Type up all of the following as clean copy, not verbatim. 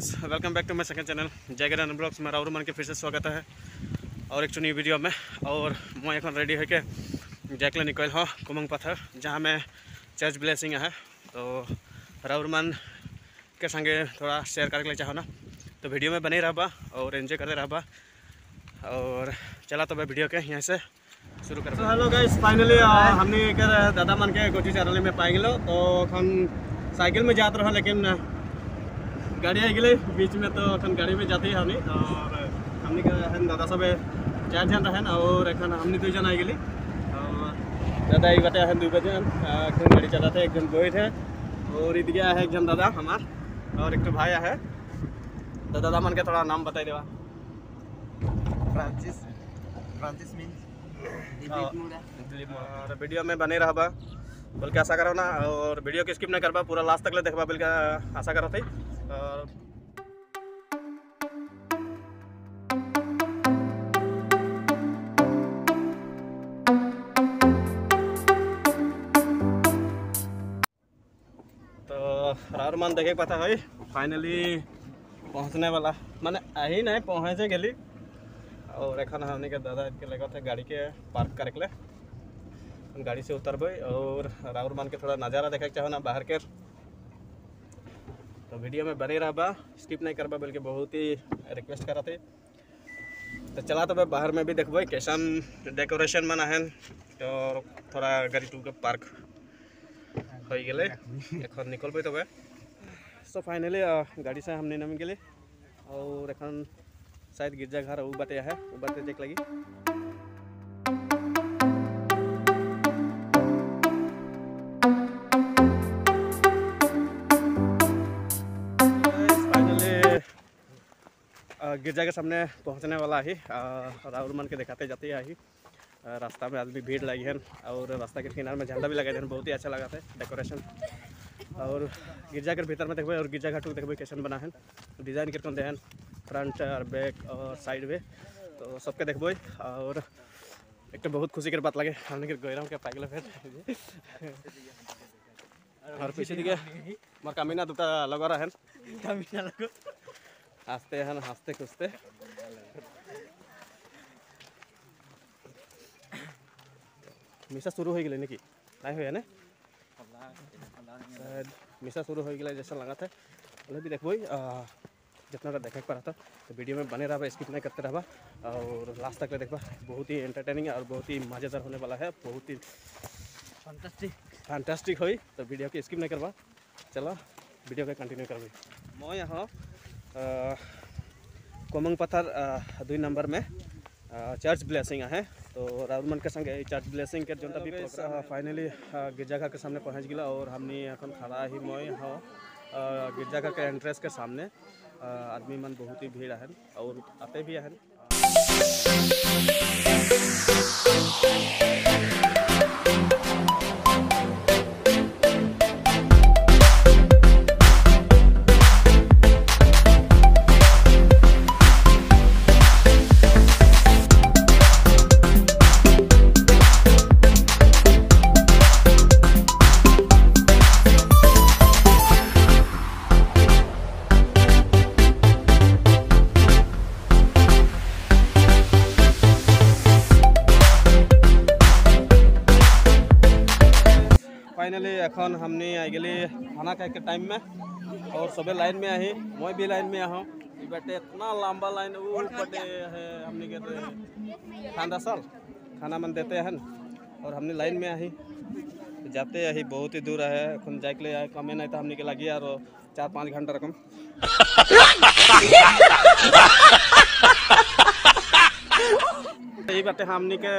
Guys, welcome back to my second channel जयगरान vlogs में राहुल मन के फिर से स्वागत है और एक न्यू वीडियो में। और मैं এখন रेडी होके जैकले निकल हाँ कुमंग पत्थर जहाँ में चर्च ब्लेसिंग है। तो राहुल मन के संगे थोड़ा शेयर करके ले चाहो ना, तो वीडियो में बने रहा और एंजॉय करते रहा। और चला तो मैं वीडियो के यहाँ से शुरू कर। हेलो गाइस, फाइनली हमने दादा मन के कोची चैनल में पाई गलो। तो साइकिल में जाते रहो लेकिन गाड़ी आ गई बीच में, तो अखन गाड़ी में जाते ही हमने। और हमने दादा सब 4 जन रहन और एखन हमने 2 जन आ गई। और दादा एक बाटे है 2 बजे अखन गाड़ी चलाते, एक जन बोई थे और इधर गया है एक जन दादा हमार और एक तो भाई है। तो दादा मन के थोड़ा नाम बताई देवा। फ्रांसिस मीन्स और वीडियो में बने रहा बोल के आशा करो ना, और वीडियो के स्किप नहीं करबा, पूरा लास्ट तक ले देखबा बोल के आशा करो थी। और तो राहुल मान देखे पता है फाइनली पहुंचने वाला माने आई नहीं पहुंचे गली। और एखन हमने के दादा के लगा थे गाड़ी के पार्क करे के, गाड़ी से उतरबे और राहुल मान के थोड़ा नज़ारा देखे चाहो ना बाहर के। तो वीडियो में बने रहा, स्किप नहीं करबा बल्कि बहुत ही रिक्वेस्ट करा थे। तो चला तो बाहर में भी देखबे कैसन डेकोरेशन बना है। और थोड़ा गाड़ी टू के पार्क हो गए एखन निकलबे। तब सो फाइनली गाड़ी से हमने नाम गए और एखन शायद गिरजाघर उ बाटे है, उ बाटे देख लगी। गिरजा के सामने पहुंचने वाला ही राहुल मन के दिखाते जाते ही। रास्ता में आदमी भीड़ लगी है और रास्ता के किनारे में झंडा भी लगाए हैं, बहुत ही अच्छा लगा था डेकोरेशन। और गिरजा के भीतर में देखबे और गिरजा घाट देखबे कैसन बना है, डिजाइन किरकन दे फ्रंट और बैक और साइड में, तो सबके देखबे। और एक तो बहुत खुशी के बात लगे हमने के गैराम के पाइल फिर और पीछे दिखे मोर कामिना दुटा लगा रहा है, कामिना लगो हंसते हैं हंसते खुशते। मिसा शुरू हो गए निकी नहीं हुए ना, शायद मिसा शुरू हो गया जैसा लगा था। उन्हें भी देखो जितना देखे पा रहा था। तो वीडियो में बने रहा, स्किप नहीं करते रहा और लास्ट तक देखा। बहुत ही एंटरटेनिंग और बहुत ही मज़ेदार होने वाला है, बहुत ही फैंटास्टिक हुई। तो वीडियो के स्किप नहीं करवा, चलो वीडियो के कंटिन्यू करबे। मैं यहाँ कुमंग पत्थर 2 नंबर में चर्च ब्लेसिंग है। तो राहुल मन के संगे चर्च ब्लेसिंग के जो भी फाइनली गिरजाघर के सामने पहुँच गया। और हमने এখন खड़ा ही मैं यहाँ गिरजाघर के एंट्रेंस के सामने। आदमी मन बहुत ही भीड़ है और आते भी है। फाइनली एखन हमने आ गए खाना खाए के टाइम में और सबे लाइन में आई, मैं भी लाइन में आहूँ। बटे इतना लंबा लाइन वो बटे है हमने के खाना साल खाना मन देते हैं और हमने लाइन में आई जाते ही बहुत ही दूर है। एखन जाए के लिए कमे नहीं तो हमने के लगी और 4-5 घंटा रकम। यही बातें हमने के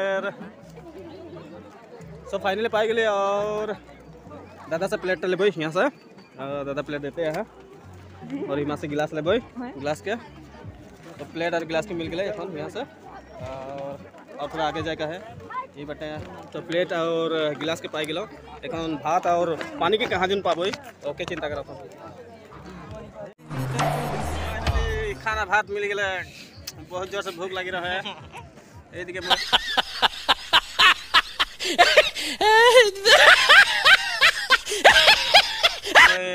सब फाइनली पाई गए। और दादा से प्लेट ले यहाँ से दादा प्लेट देते हैं और यहाँ से गिलास ले गिलास के। तो प्लेट और गिलास के मिल गए यहाँ से। और थोड़ा आगे जाए का है ये बटे। तो प्लेट और गिलास के पाई गलो एखन भात और पानी के कहाँ जन पाबो ओके चिंता करा था। खाना भात मिल गए, बहुत जोर से भूख लगी रहा है।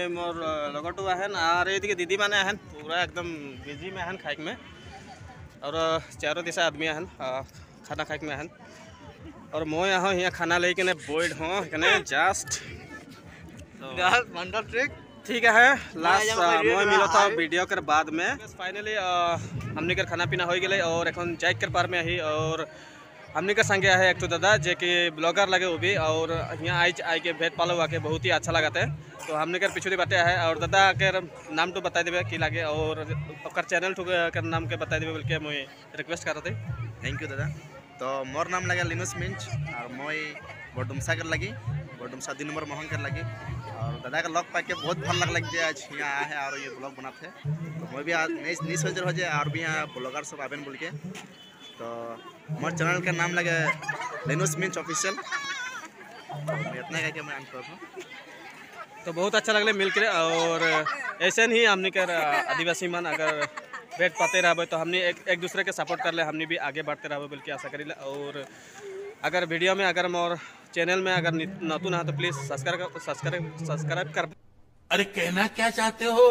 मोर लगटू आहन और ये दीदी माने आहन पूरा एकदम बिजी में आहन खाइक में और चारों दिशा आदमी आहन खाना खाइक में आहन और मैं यहाँ यहाँ खाना लेके ने बोइड हूँ जस्ट ठीक है लास्ट मैं मिलो था वीडियो कर बाद में फाइनली हमने कर खाना पीना हो गए और एखन जाइक कर पार में ही और हमने का संगे है एक तो दादा जे कि ब्लॉगर लगे वो भी और यहाँ आई के भेद पालो आके बहुत ही अच्छा लगा था तो हमने कर पिछुड़ी बाटे है और दादा के नाम तो बता देवे कि लगे और चैनल कर नाम के बता देवे बोल के मैं रिक्वेस्ट कर रहे थे। थैंक यू दादा। तो मोर नाम लगे लिनुस मिंच और मैं बडुमसा कर लगी बडुमसा 2 नंबर मोहन कर लगी और दादा का लॉक पाके बहुत भल लग जाए आज यहाँ आया है और ये ब्लॉग बनाते हैं तो मैं भी आज नहीं सोच हो जाए और भी यहाँ ब्लॉगर सब आवेन बोल के तो मोर चैनल का नाम लगे लिनुस मिंच ऑफिशियल इतना कह के मैं आंसर हूँ। तो बहुत अच्छा लगले मिल के और ऐसे ही हमने कर आदिवासी मन अगर बैठ पाते रहे तो हमने एक दूसरे के सपोर्ट कर ले हमने भी आगे बढ़ते रहे बोल के आशा करी और अगर वीडियो में अगर मोर चैनल में अगर नतून है तो प्लीज़ सब्सक्राइब कर। अरे कहना क्या चाहते हो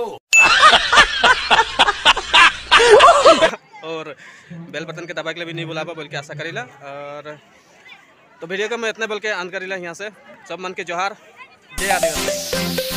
और बेल बटन के दबा के लिए भी नहीं बुलावा बोल के आशा करीला और तो वीडियो को मैं इतने बोल के अंत करीला यहाँ से सब मन के जोहार जय आदिवासी।